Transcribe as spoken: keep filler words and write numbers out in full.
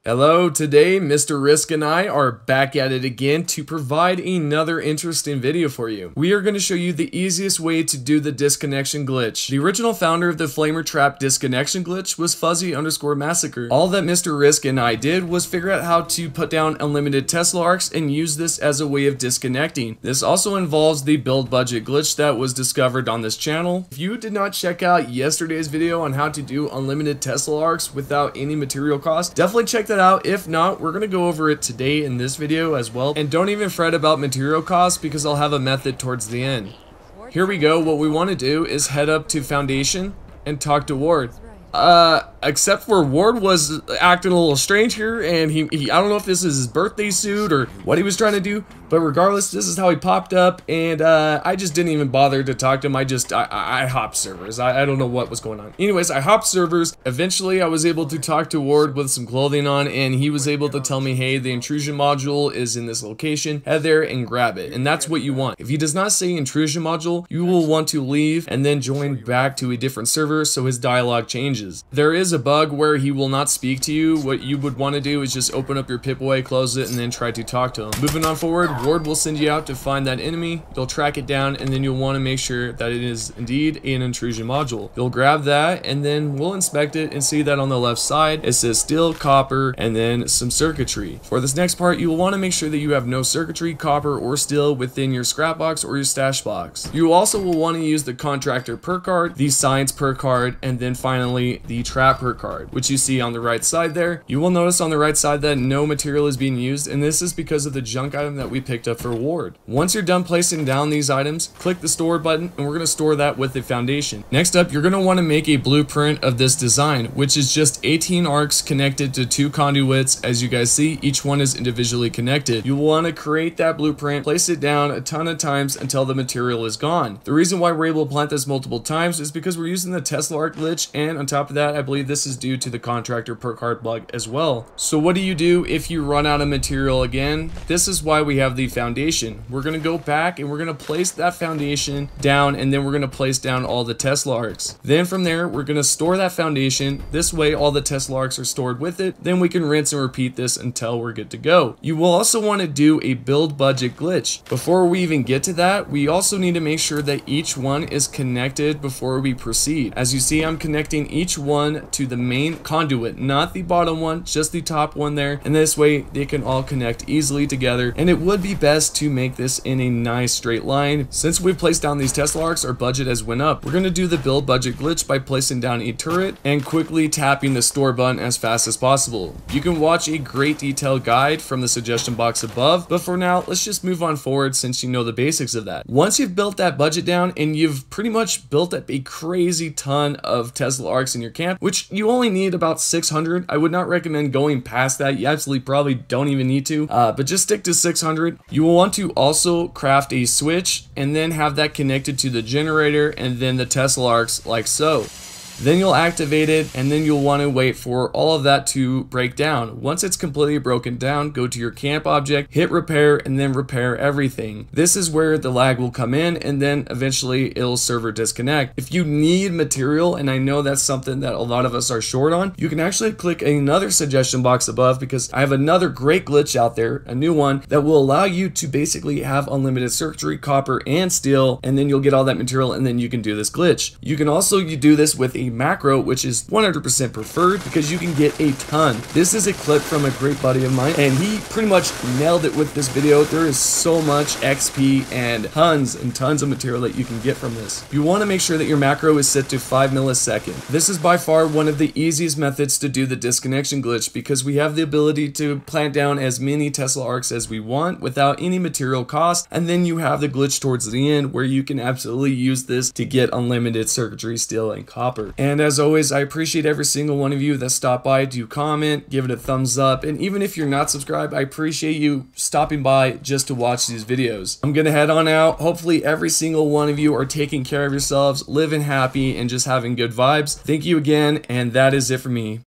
Hello, today Mister Risk and I are back at it again to provide another interesting video for you. We are going to show you the easiest way to do the disconnection glitch. The original founder of the flametrap disconnection glitch was Fuzzy underscore massacre. All that Mister Risk and I did was figure out how to put down unlimited Tesla arcs and use this as a way of disconnecting. This also involves the build budget glitch that was discovered on this channel. If you did not check out yesterday's video on how to do unlimited Tesla arcs without any material cost, definitely check that out. If not, we're going to go over it today in this video as well. And don't even fret about material costs because I'll have a method towards the end. Here we go. What we want to do is head up to Foundation and talk to Ward. Uh, except for Ward was acting a little strange here, and he, he, I don't know if this is his birthday suit or what he was trying to do, but regardless, this is how he popped up, and, uh, I just didn't even bother to talk to him. I just, I, I, I hopped servers. I, I don't know what was going on. Anyways, I hopped servers. Eventually, I was able to talk to Ward with some clothing on, and he was able to tell me, hey, the intrusion module is in this location. Head there and grab it, and that's what you want. If he does not say intrusion module, you will want to leave and then join back to a different server so his dialogue changes. There is a bug where he will not speak to you. What you would want to do is just open up your Pip-Away, close it, and then try to talk to him. Moving on forward, Ward will send you out to find that enemy. You'll track it down, and then you'll want to make sure that it is indeed an intrusion module. You'll grab that, and then we'll inspect it and see that on the left side it says steel, copper, and then some circuitry. For this next part, you will want to make sure that you have no circuitry, copper, or steel within your scrap box or your stash box. You also will want to use the contractor perk card, the science perk card, and then finally the trap perk card, which you see on the right side there. You will notice on the right side that no material is being used, and this is because of the junk item that we picked up for Ward. Once you're done placing down these items, click the store button, and we're going to store that with the foundation. Next up, you're going to want to make a blueprint of this design, which is just eighteen arcs connected to two conduits. As you guys see, each one is individually connected. You will want to create that blueprint, place it down a ton of times until the material is gone. The reason why we're able to plant this multiple times is because we're using the Tesla arc glitch, and on top of that, I believe this is due to the contractor perk card bug as well. So what do you do if you run out of material again? This is why we have the foundation. We're going to go back and we're going to place that foundation down, and then we're going to place down all the Tesla arcs. Then from there, we're going to store that foundation. This way, all the Tesla arcs are stored with it. Then we can rinse and repeat this until we're good to go. You will also want to do a build budget glitch. Before we even get to that, we also need to make sure that each one is connected before we proceed. As you see, I'm connecting each one to the main conduit, not the bottom one, just the top one there, and this way they can all connect easily together. And it would be best to make this in a nice straight line. Since we've placed down these Tesla arcs, our budget has went up. We're going to do the build budget glitch by placing down a turret and quickly tapping the store button as fast as possible. You can watch a great detailed guide from the suggestion box above, but for now, let's just move on forward since you know the basics of that. Once you've built that budget down and you've pretty much built up a crazy ton of Tesla arcs in your camp, which you only need about six hundred. I would not recommend going past that. You absolutely probably don't even need to, uh, but just stick to six hundred. You will want to also craft a switch and then have that connected to the generator and then the Tesla arcs like so. Then you'll activate it, and then you'll want to wait for all of that to break down. Once it's completely broken down, go to your camp object, hit repair, and then repair everything. This is where the lag will come in, and then eventually it'll server disconnect. If you need material, and I know that's something that a lot of us are short on, you can actually click another suggestion box above because I have another great glitch out there, a new one, that will allow you to basically have unlimited circuitry, copper, and steel, and then you'll get all that material, and then you can do this glitch. You can also you do this with a macro, which is one hundred percent preferred because you can get a ton. This is a clip from a great buddy of mine, and he pretty much nailed it with this video. There is so much X P and tons and tons of material that you can get from this. You want to make sure that your macro is set to five milliseconds. This is by far one of the easiest methods to do the disconnection glitch because we have the ability to plant down as many Tesla arcs as we want without any material cost, and then you have the glitch towards the end where you can absolutely use this to get unlimited circuitry, steel, and copper. And as always, I appreciate every single one of you that stop by, do comment, give it a thumbs up, and even if you're not subscribed, I appreciate you stopping by just to watch these videos. I'm gonna head on out. Hopefully every single one of you are taking care of yourselves, living happy, and just having good vibes. Thank you again, and that is it for me.